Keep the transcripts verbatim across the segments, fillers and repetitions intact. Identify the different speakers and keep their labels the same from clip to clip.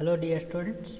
Speaker 1: Hello dear students.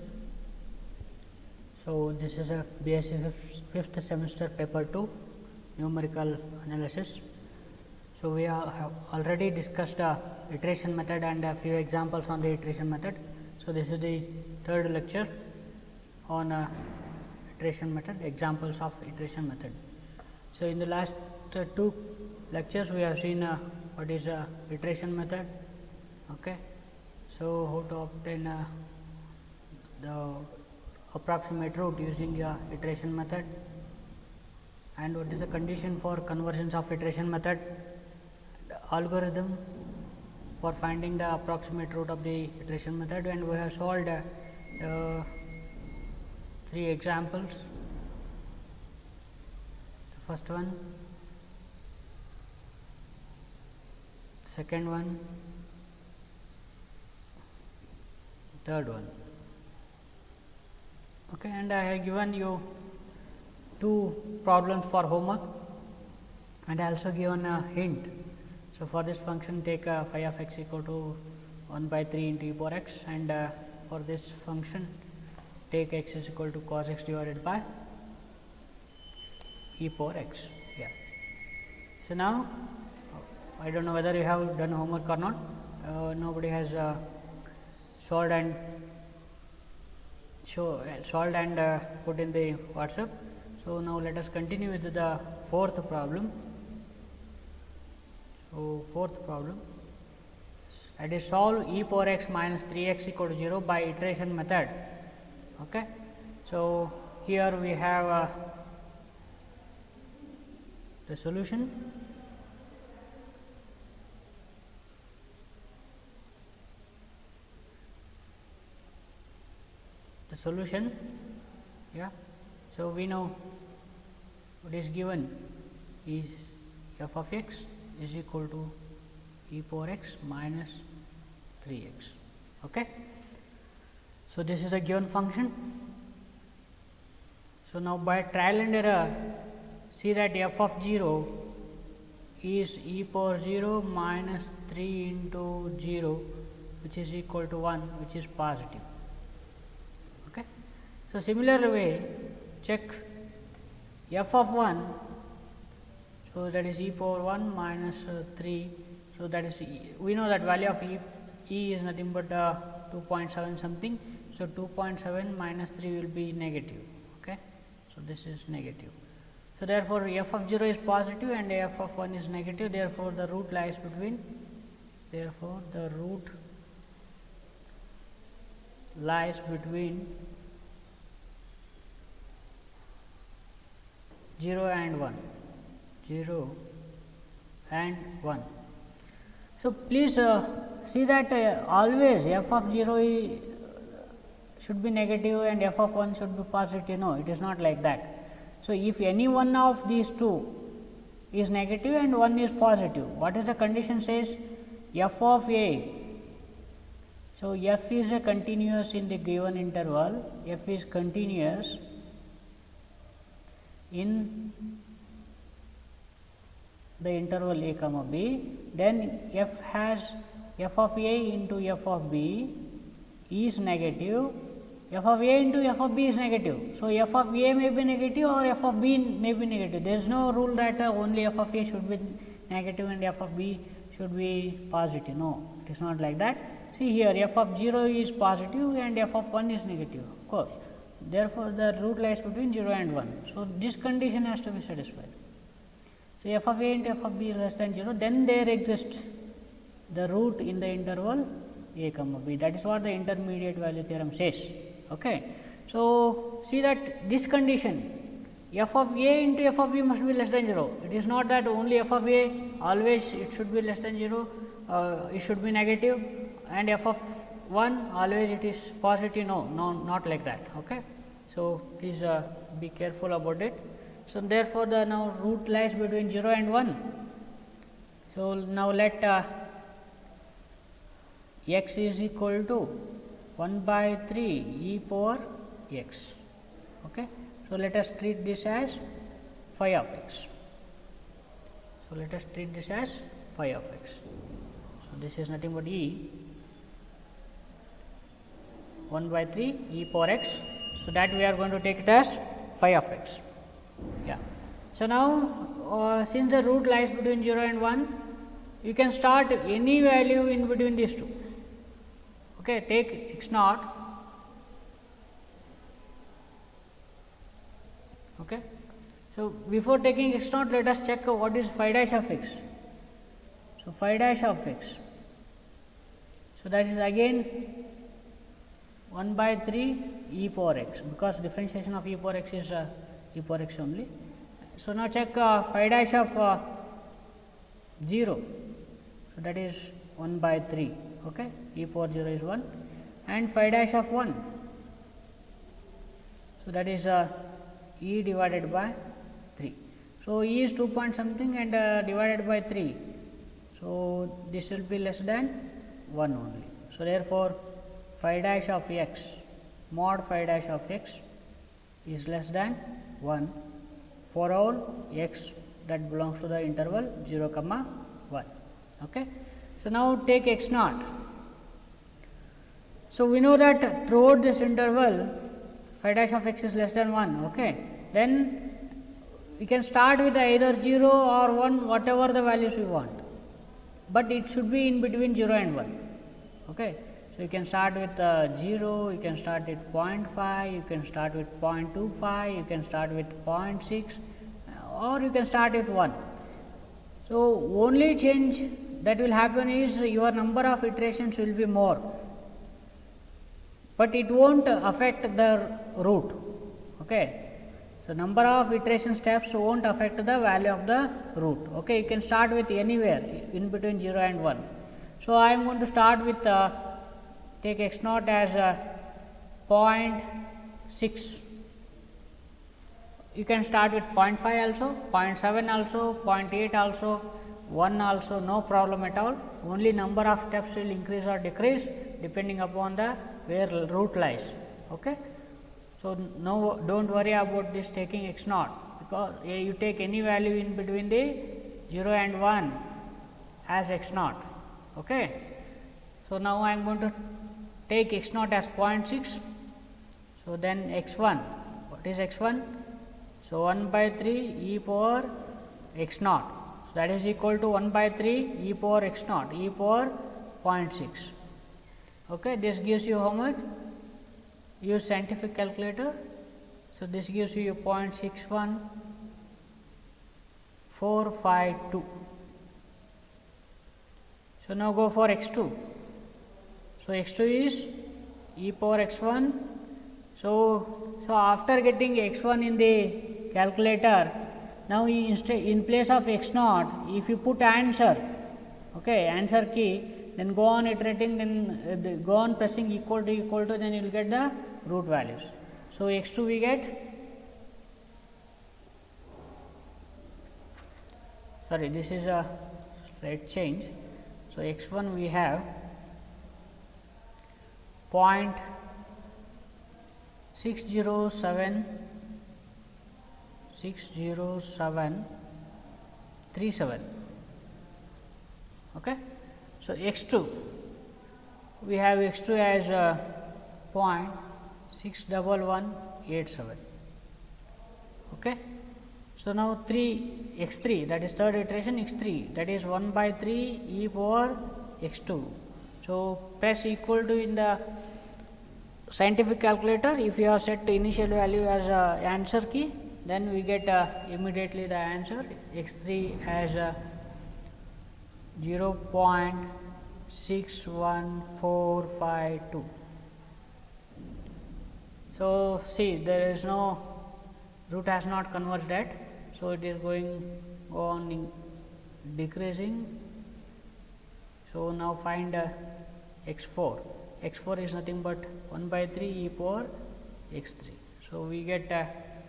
Speaker 1: So this is a B S c fifth semester paper two numerical analysis. So we are, have already discussed a iteration method and a few examples on the iteration method. So this is the third lecture on a iteration method, examples of iteration method. So in the last uh, two lectures we have seen uh, what is a iteration method. Okay. So how to obtain uh, the approximate root using a iteration method, and what is the condition for conversions of iteration method, the algorithm for finding the approximate root of the iteration method, and we have solved uh, the three examples. The first one, second one, third one. Okay, and I have given you two problems for homework, and I also given a hint. So for this function, take a phi of x equal to one by three into e power x, and uh, for this function, take x is equal to cos x divided by e power x. Yeah. So now, I don't know whether you have done homework or not. Uh, nobody has uh, solved and show uh, solved and uh, put in the WhatsApp. So now let us continue with the fourth problem. So fourth problem, that is solve e power x minus three x equal to zero by iteration method. Okay. So here we have uh, the solution. The solution, yeah. So we know what is given is f of x is equal to e power x minus three x. Okay. So this is a given function. So now by trial and error, see that f of zero is e power zero minus three into zero, which is equal to one, which is positive. So similar way, check f of one, so that is e power one minus uh, three, so that is e. We know that value of e, e is nothing but uh, two point seven something, so two point seven minus three will be negative. Okay. So this is negative. So therefore f of zero is positive and f of one is negative, therefore the root lies between, therefore the root lies between zero and one, zero and one. So please uh, see that uh, always f of zero is, should be negative and f of one should be positive. No, it is not like that. So if any one of these two is negative and one is positive, what is the condition says? F of a. So f is a continuous in the given interval, f is continuous in the interval a comma b, then f has f of a into f of b is negative, f of a into f of b is negative. So f of a may be negative or f of b may be negative. There is no rule that uh, only f of a should be negative and f of b should be positive. No, it is not like that. See here, f of zero is positive and f of one is negative, of course. Therefore, the root lies between zero and one. So this condition has to be satisfied. So f of a into f of b is less than zero, then there exists the root in the interval a comma b. That is what the intermediate value theorem says. Okay. So see that this condition, f of a into f of b must be less than zero. It is not that only f of a always it should be less than zero, uh, it should be negative, and f of one always it is positive. No, no, not like that. Okay. So please uh, be careful about it. So therefore the now root lies between zero and one. So now let uh, x is equal to one by three e power x. Okay. So let us treat this as phi of x. So let us treat this as phi of x. So this is nothing but e one by three e power x. So, that we are going to take it as phi of x. Yeah. So, now uh, since the root lies between zero and one, you can start any value in between these two. Okay, take x naught. Okay. So, before taking x naught, let us check what is phi dash of x. So, phi dash of x. So, that is again one by three e power x, because differentiation of e power x is uh, e power x only. So, now check uh, phi dash of uh, zero. So, that is one by three, okay. E power zero is one, and phi dash of one. So, that is uh, e divided by three. So, e is two point something and uh, divided by three. So, this will be less than one only. So, therefore, phi dash of x, mod phi dash of x is less than one for all x that belongs to the interval zero comma one. Okay. So, now take x naught. So, we know that throughout this interval phi dash of x is less than one. Okay. Then we can start with either zero or one, whatever the values we want, but it should be in between zero and one. Okay. So, you can start with uh, zero, you can start with zero point five, you can start with zero point two five, you can start with zero point six, or you can start with one. So, only change that will happen is your number of iterations will be more, but it will not affect the root. Okay. So, number of iteration steps will not affect the value of the root. Okay. You can start with anywhere in between zero and one. So, I am going to start with uh, take x naught as uh, zero point six. You can start with zero point five also, zero point seven also, zero point eight also, one also, no problem at all. Only number of steps will increase or decrease depending upon the where root lies. Okay. So, no, do not worry about this taking x naught, because uh, you take any value in between the zero and one as x naught. Okay. So, now I am going to take x naught as zero point six. So, then x one, what is x one? So, one by three e power x naught. So, that is equal to one by three e power x naught, e power zero point six. Okay. This gives you how much? Use scientific calculator. So, this gives you zero point six one four five two. So, now go for x two. So, x two is e power x one. So, so after getting x one in the calculator, now instead in place of x naught, if you put answer, okay, answer key, then go on iterating, then uh, the, go on pressing equal to equal to, then you will get the root values. So, x two we get, sorry, this is a slight change. So, x one we have zero point six zero seven six zero seven three seven. Okay. So, x two we have x two as uh, zero point six one one eight seven. Okay. So, now three x three, that is third iteration, x three, that is one by three e power x two. So, press equal to in the scientific calculator. If you have set the initial value as uh, answer key, then we get uh, immediately the answer x three as uh, zero point six one four five two. So, see, there is no root has not converged yet. So, it is going on decreasing. So, now find uh, x four. x four is nothing but one by three e power x three. So, we get uh, zero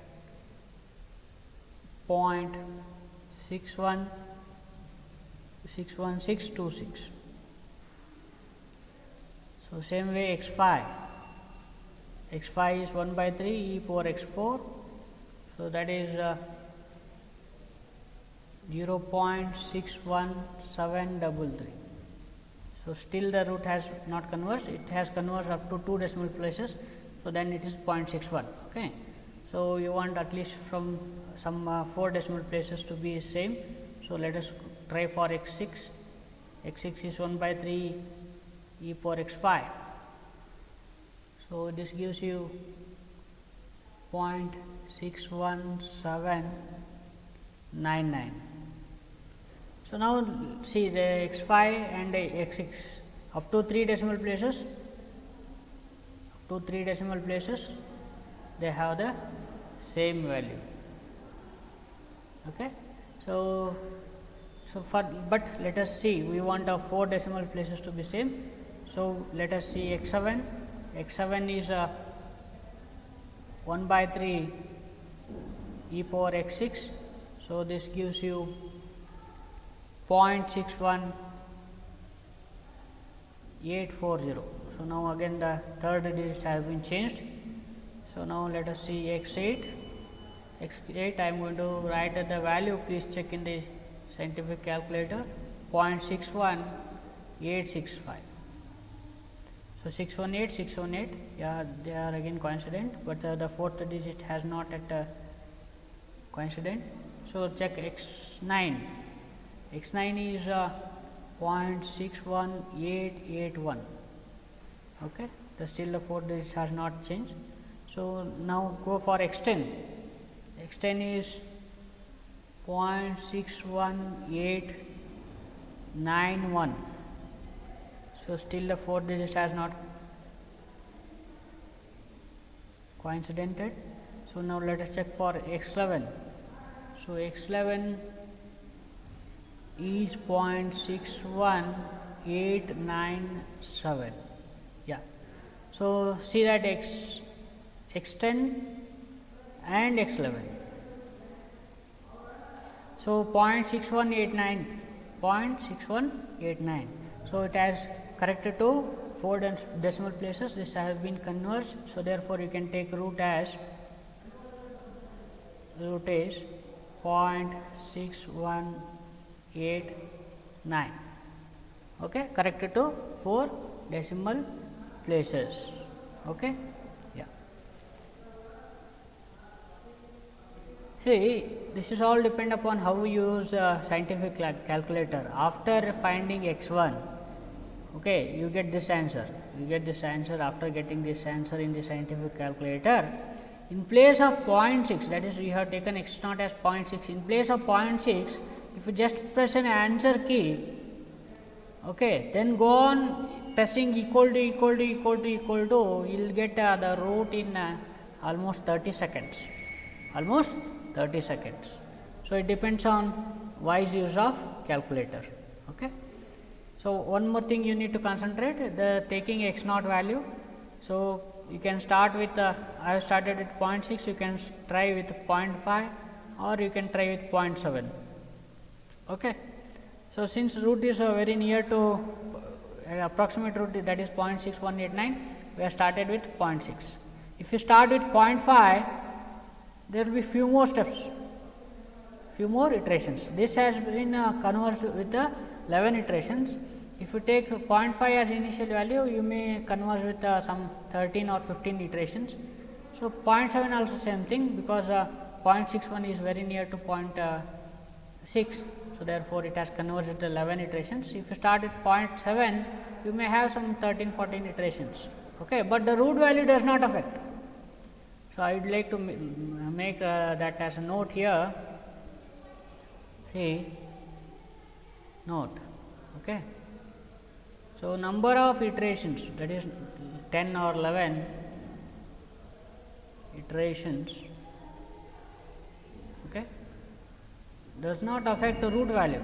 Speaker 1: point six one six one six two six. So, same way x five, x five is one by three e power x four. So, that is uh, zero point six one seven three three. So, still the root has not converged, it has converged up to two decimal places. So, then it is zero point six one. Okay. So, you want at least from some uh, four decimal places to be same. So, let us try for x six, x six is one by three e power x five. So, this gives you zero point six one seven nine nine. So, now see the x five and x six up to three decimal places, up to three decimal places they have the same value. Okay. So, so for but let us see, we want our four decimal places to be same. So, let us see x seven, x seven is a one by three e power x six. So, this gives you zero point six one eight four zero. So, now again the third digit has been changed. So, now let us see x eight, x eight I am going to write the value, please check in the scientific calculator, zero point six one eight six five. So, six one eight, six one eight, yeah, they are again coincident, but uh, the fourth digit has not at uh, coincident. So, check x nine, x nine is uh, zero point six one eight eight one. Okay. The still the fourth digit has not changed. So, now go for x ten, x ten is zero point six one eight nine one. So, still the fourth digit has not coincidented. So, now let us check for x eleven. So, x eleven is zero point six one eight nine seven. Yeah. So, see that x x ten and x eleven. So, zero point six one eight nine, zero point six one eight nine. So, it has corrected to four decimal places, this has been converged. So, therefore, you can take root as root is zero point six one eight nine, okay, corrected to four decimal places. Okay. Yeah. See, this is all depend upon how we use uh, scientific calculator. After finding x one, okay, you get this answer, you get this answer after getting this answer in the scientific calculator. In place of zero point six, that is, you have taken x naught as zero point six, in place of zero point six, if you just press an answer key, okay, then go on pressing equal to equal to equal to equal to, you will get uh, the root in uh, almost thirty seconds, almost thirty seconds. So, it depends on wise use of calculator. Okay. So, one more thing you need to concentrate, the taking x naught value. So, you can start with uh, I have started with zero point six, you can try with zero point five or you can try with zero point seven. Okay. So, since root is uh, very near to uh, approximate root, that is zero point six one eight nine, we have started with zero point six. If you start with zero point five, there will be few more steps, few more iterations. This has been uh, converged with the eleven iterations. If you take zero point five as initial value, you may converge with uh, some thirteen or fifteen iterations. So, zero point seven also same thing, because uh, zero point six one is very near to zero point six. So, therefore, it has converged with eleven iterations. If you start with zero point seven, you may have some thirteen, fourteen iterations, okay, but the root value does not affect. So, I would like to make uh, that as a note here, see note. Okay. So, number of iterations, that is ten or eleven iterations, okay, does not affect the root value.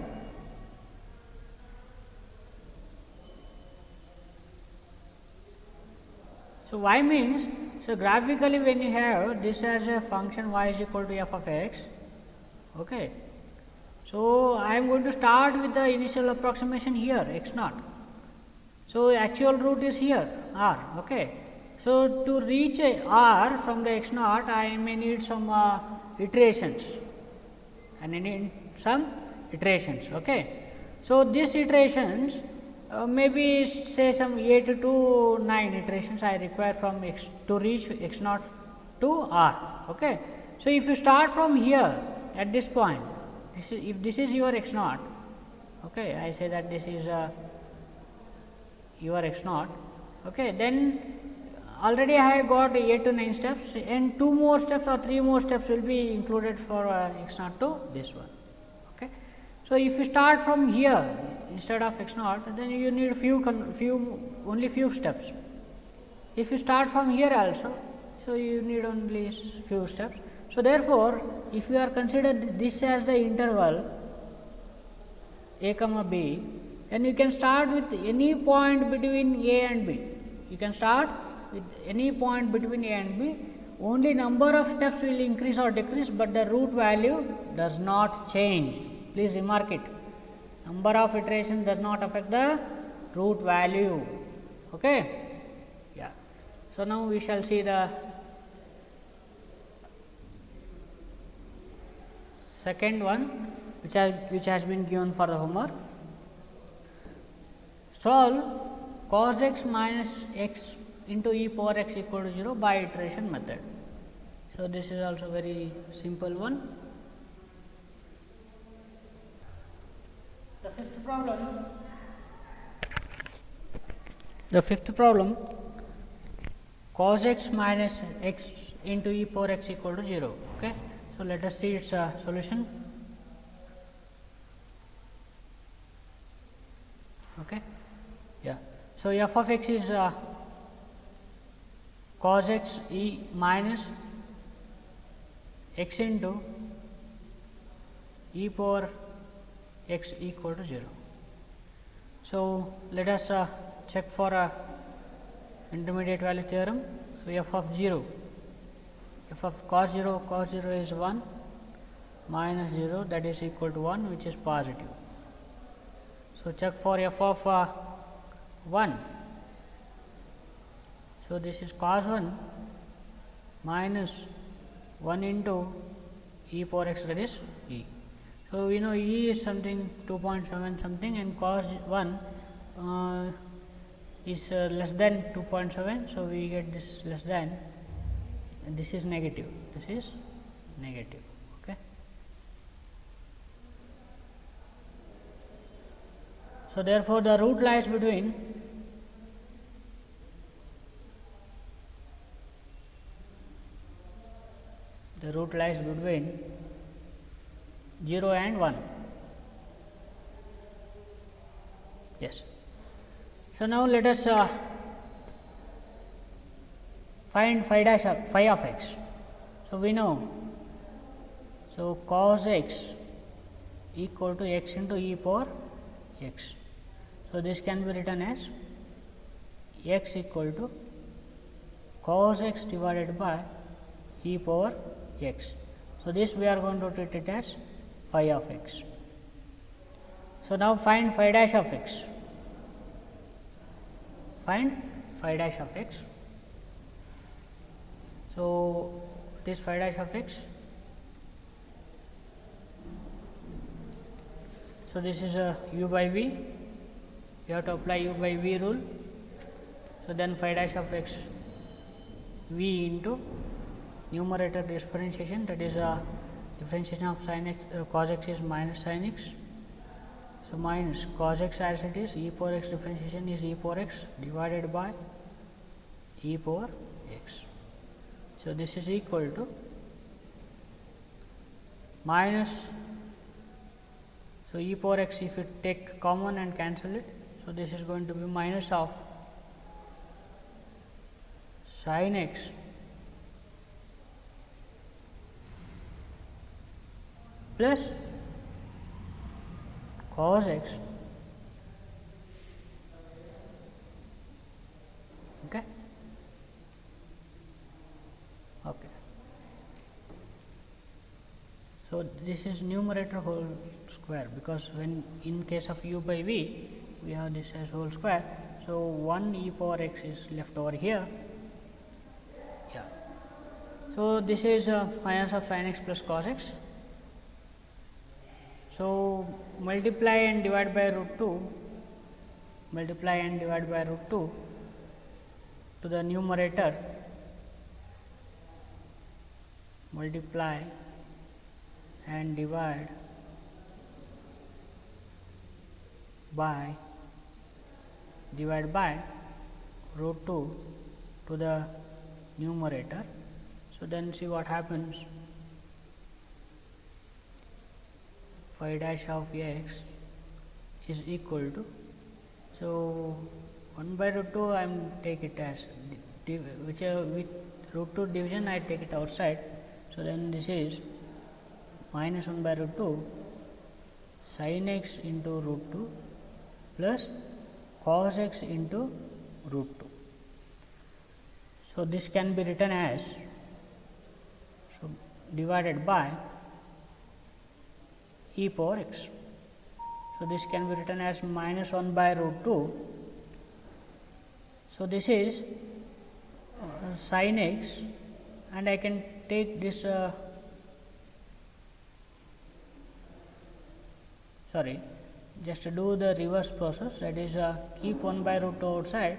Speaker 1: So, y means, so graphically when you have this as a function y is equal to f of x, okay. So, I am going to start with the initial approximation here x naught. So, actual root is here r, okay. So, to reach a r from the x naught, I may need some uh, iterations, and I need some iterations, okay. So, these iterations uh, maybe say some eight to nine iterations I require from x to reach x naught to r. Okay. So, if you start from here at this point, this is, if this is your x naught, okay, I say that this is uh, your x naught, okay, then already I have got eight to nine steps, and two more steps or three more steps will be included for uh, x naught to this one. Okay. So, if you start from here instead of x naught, then you need few few only few steps. If you start from here also, so you need only few steps. So, therefore, if you are considered this as the interval a comma b, then you can start with any point between a and b. You can start with any point between a and b. Only number of steps will increase or decrease, but the root value does not change. Please remark it. Number of iterations does not affect the root value. Okay? Yeah. So, now we shall see the second one, which has which has been given for the homework. Solve cos x minus x into e power x equal to zero by iteration method. So, this is also very simple one. The fifth problem, the fifth problem, cos x minus x into e power x equal to zero. Okay. So, let us see its uh, solution. Okay. Yeah. So, f of x is uh, cos x e minus x into e power x equal to zero. So, let us uh, check for a intermediate value theorem. So, f of zero, f of cos zero, cos zero is one minus zero, that is equal to one, which is positive. So, check for f of uh, one. So, this is cos one minus one into e power x, that is e. So, we know e is something two point seven something, and cos one uh, is uh, less than two point seven. So, we get this less than, and this is negative, this is negative. Okay. So, therefore, the root lies between the root lies between zero and one. Yes. So, now let us uh, find phi dash of phi of x. So, we know, so cos x equal to x into e power x. So, this can be written as x equal to cos x divided by e power x. So, this we are going to treat it as phi of x. So, now find phi dash of x. Find phi dash of x. So, this phi dash of x. So, this is a u by v. You have to apply u by v rule. So, then phi dash of x v into numerator differentiation, that is a differentiation of sin x, uh, cos x is minus sin x. So, minus cos x as it is, e power x differentiation is e power x divided by e power x. So, this is equal to minus, so e power x, if you take common and cancel it. So, this is going to be minus of sin x plus cos x. Okay. Okay. So, this is numerator whole square, because when in case of u by v we have this as whole square. So, one e power x is left over here. Yeah. So, this is uh, minus of sin x plus cos x. So, multiply and divide by root two. multiply and divide by root two to the numerator, multiply and divide by divide by root two to the numerator. So, then see what happens. Phi dash of x is equal to, so one by root two I am take it as whichever with root two division I take it outside. So, then this is minus one by root two sin x into root two plus cos x into root two. So, this can be written as, so divided by e power x. So, this can be written as minus one by root two. So, this is uh, sin x, and I can take this uh, sorry just to do the reverse process, that is uh, keep one by root two outside,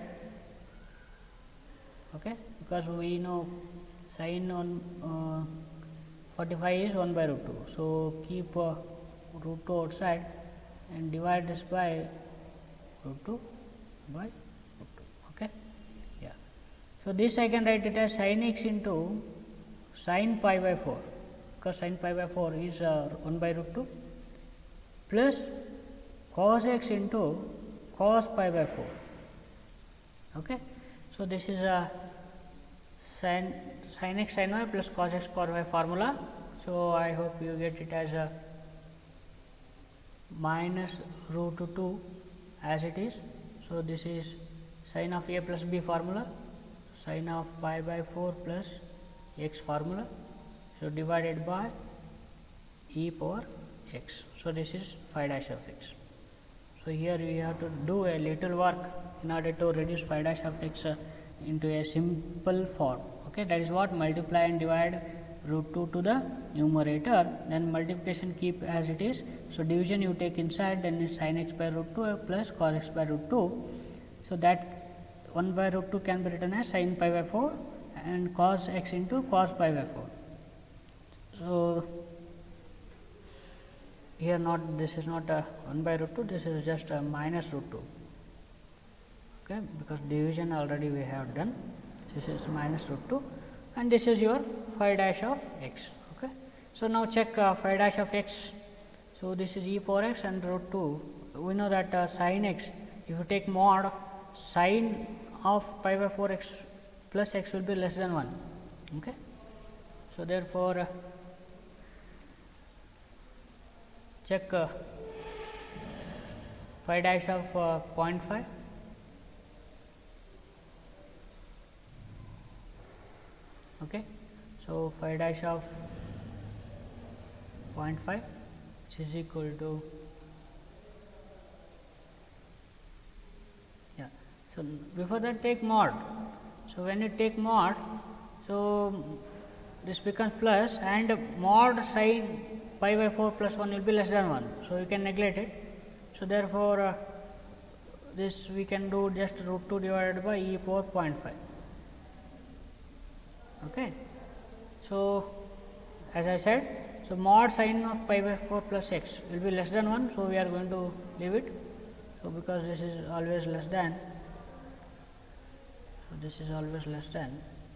Speaker 1: okay, because we know sin on uh, forty-five is one by root two. So, keep uh, root two outside and divide this by root two by root two. Okay. Yeah. So, this I can write it as sin x into sin pi by four, because sin pi by four is uh, one by root two plus cos x into cos pi by four. Okay. So, this is a sin, sin x sin y plus cos x cos y formula. So, I hope you get it as a minus root two as it is. So, this is sin of a plus b formula, sin of pi by four plus x formula. So, divided by e power x. So, this is phi dash of x. So, here we have to do a little work in order to reduce phi dash of x uh, into a simple form. Okay, that is what multiply and divide root two to the numerator, then multiplication keep as it is. So, division you take inside, then is sin x by root two plus cos x by root two. So, that one by root two can be written as sin pi by four and cos x into cos pi by four. So, here not this is not a one by root two, this is just a minus root two, okay, because division already we have done. This is minus root two and this is your phi dash of x. Okay. So, now check uh, phi dash of x. So, this is e power x and root two. We know that uh, sin x, if you take mod, sin of pi by four x plus x will be less than one. Okay. So, therefore, uh, check uh, phi dash of uh, zero point five. Okay. So, phi dash of zero point five, which is equal to, yeah. So, before that take mod. So, when you take mod, so this becomes plus and mod sin pi by four plus one will be less than one. So, you can neglect it. So, therefore, uh, this we can do just root two divided by e power zero point five. Okay. So, as I said, so mod sin of pi by four plus x will be less than one. So, we are going to leave it. So, because this is always less than, so this is always less than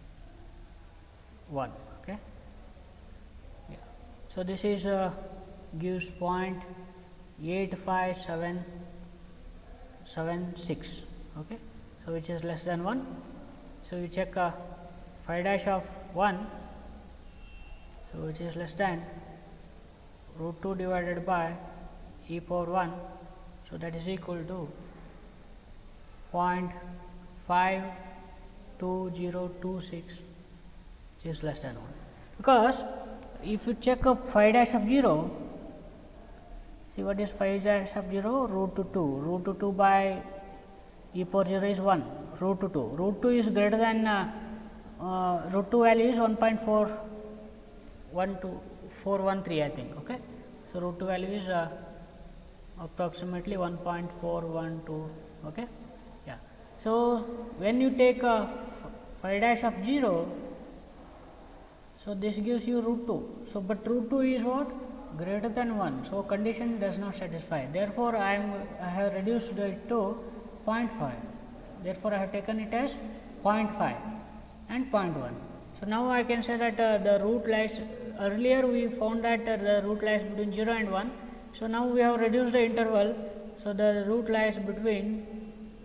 Speaker 1: one. Okay. Yeah. So, this is uh, gives zero point eight five seven seven six. Okay. So, which is less than one. So, we check uh, phi dash of one, so which is less than root two divided by e power one. So, that is equal to zero point five two zero two six, which is less than one. Because if you check up phi dash of zero, see what is phi dash of zero? Root two, root two by e power zero is one, root two, root two is greater than uh, uh, root two value is one point four one two four one three, I think. Okay. So, root two value is uh, approximately one point four one two Okay. Yeah. So, when you take a phi dash of zero, so this gives you root two. So, but root two is what? Greater than one. So, condition does not satisfy. Therefore, I am I have reduced it to zero point five. Therefore, I have taken it as zero point five and zero point one. So, now I can say that uh, the root lies, earlier we found that uh, the root lies between zero and one. So, now we have reduced the interval. So, the root lies between zero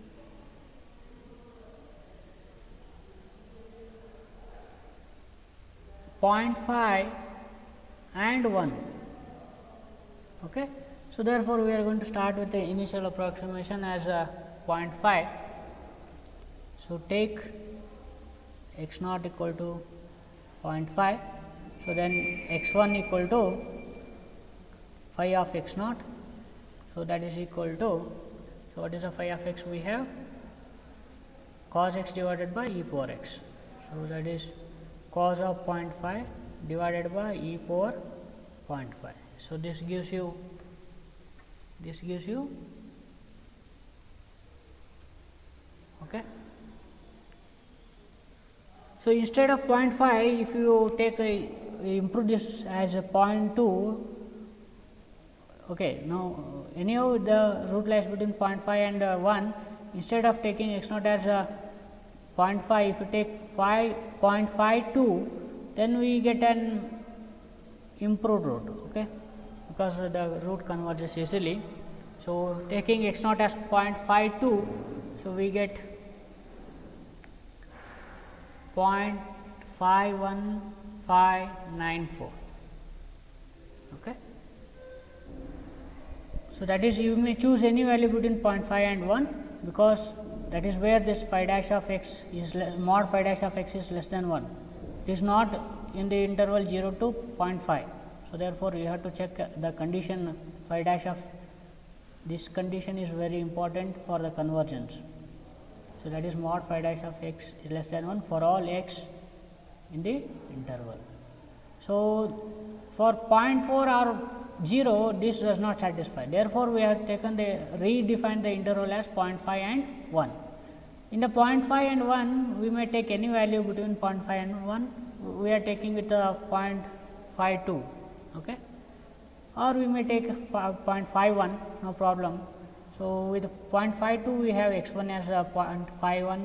Speaker 1: point five and one. Okay. So, therefore, we are going to start with the initial approximation as uh, zero point five. So, take x naught equal to zero point five. So, then x one equal to phi of x naught. So, that is equal to, so what is the phi of x we have? Cos x divided by e power x. So, that is cos of zero point five divided by e power zero point five. So, this gives you, this gives you, okay. So, instead of zero point five, if you take a, improve this as a zero point two, okay, now anyhow the root lies between zero point five and uh, one, instead of taking x naught as a zero point five, if you take five point five two, then we get an improved root, okay, because the root converges easily. So, taking x naught as zero point five two, so we get zero point five one five nine four. Okay. So, that is you may choose any value between zero point five and one, because that is where this phi dash of x is less, mod phi dash of x is less than one. It is not in the interval zero to zero point five. So, therefore, you have to check the condition phi dash of this condition is very important for the convergence. So, that is mod phi dash of x is less than one for all x in the interval. So, for zero point four or zero, this does not satisfy. Therefore, we have taken the redefined the interval as zero point five and one. In the zero point five and one, we may take any value between zero point five and one. We are taking with a zero point five two, okay, or we may take zero point five one, no problem. So, with zero point five two, we have x one as a zero point five one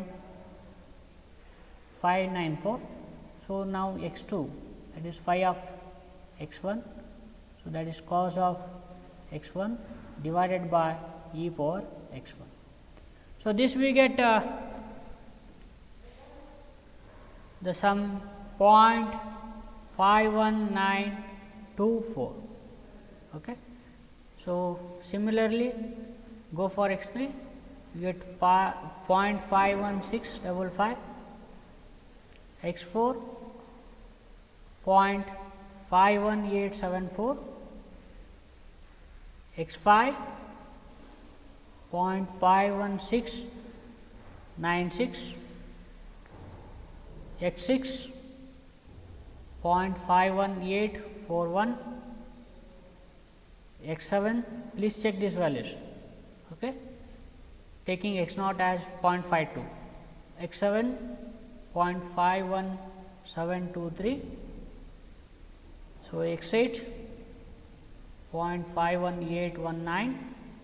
Speaker 1: five nine four. So, now x two, that is phi of x one. So, that is cos of x one divided by e power x one. So, this we get uh, the sum zero point five one nine two four. Okay. So, similarly, go for x three, you get zero point five one six five five, x four zero point five one eight seven four, x five zero point five one six nine six, x six zero point five one eight four one, x seven, please check these values, okay, taking x naught as zero point five two, x seven zero point five one seven two three, so x eight zero point five one eight one nine,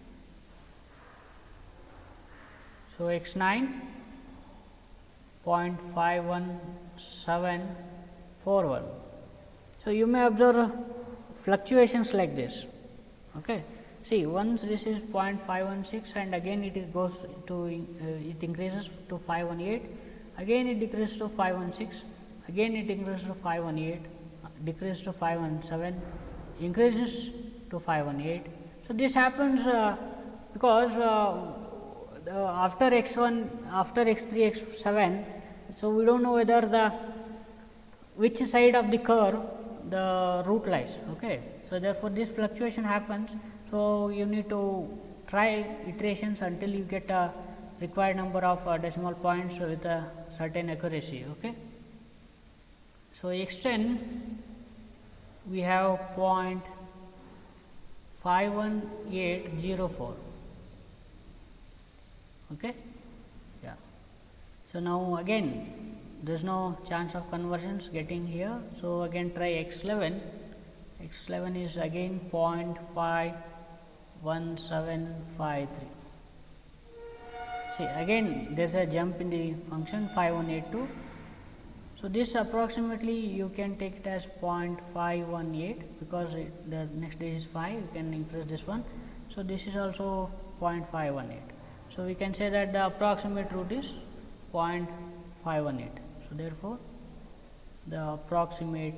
Speaker 1: so x nine zero point five one seven four one. So, you may observe fluctuations like this. Okay. See, once this is zero point five one six and again it is goes to uh, it increases to five one eight, again it decreases to five one six, again it increases to five one eight, decreases to five one seven, increases to five one eight. So, this happens uh, because uh, the after x one, after x three, x seven, so we do not know whether the which side of the curve the root lies. Okay. So, therefore, this fluctuation happens. So, you need to try iterations until you get a required number of uh, decimal points with a certain accuracy. Okay. So, x ten we have zero point five one eight zero four. Okay. Yeah. So, now again there is no chance of conversions getting here. So, again try x eleven, x eleven is again zero point five one seven five three. See, again there is a jump in the function five one eight two. So, this approximately you can take it as zero point five one eight, because it, the next digit is five, you can increase this one. So, this is also zero point five one eight. So, we can say that the approximate root is zero point five one eight. So, therefore, the approximate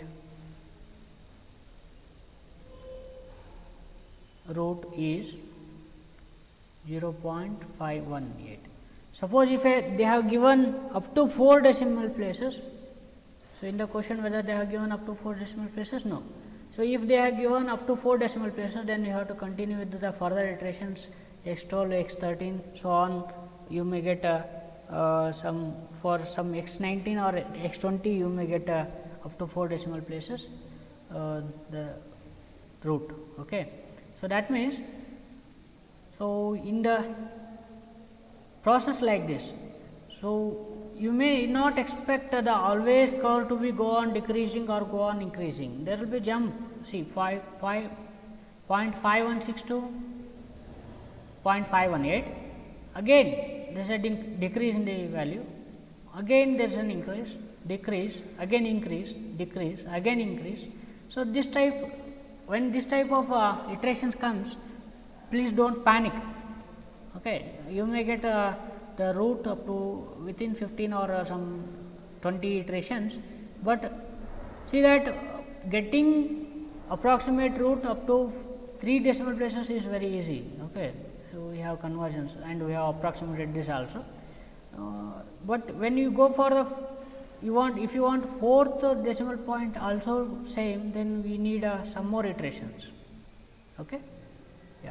Speaker 1: root is zero point five one eight. Suppose if a, they have given up to four decimal places. So, in the question whether they have given up to four decimal places? No. So, if they have given up to four decimal places, then you have to continue with the further iterations x twelve, x thirteen, so on. You may get a, uh, some for some x nineteen or x twenty, you may get a, up to four decimal places uh, the root. Okay. So, that means, so in the process like this, so you may not expect the always curve to be go on decreasing or go on increasing. There will be jump, see five, five, zero point five one six two, zero point five one eight, again there is a decrease in the value, again there is an increase, decrease, again increase, decrease, again increase. So, this type, when this type of uh, iterations comes, please do not panic. Okay. You may get uh, the root up to within fifteen or uh, some twenty iterations, but see that getting approximate root up to three decimal places is very easy. Okay. So, we have conversions and we have approximated this also, uh, but when you go for the you want if you want fourth decimal point also same, then we need uh, some more iterations. Okay. Yeah.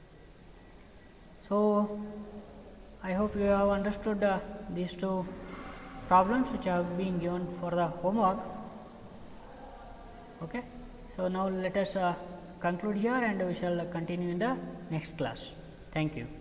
Speaker 1: So, I hope you have understood uh, these two problems which have been given for the homework. Okay. So, now let us uh, conclude here and we shall continue in the next class. Thank you.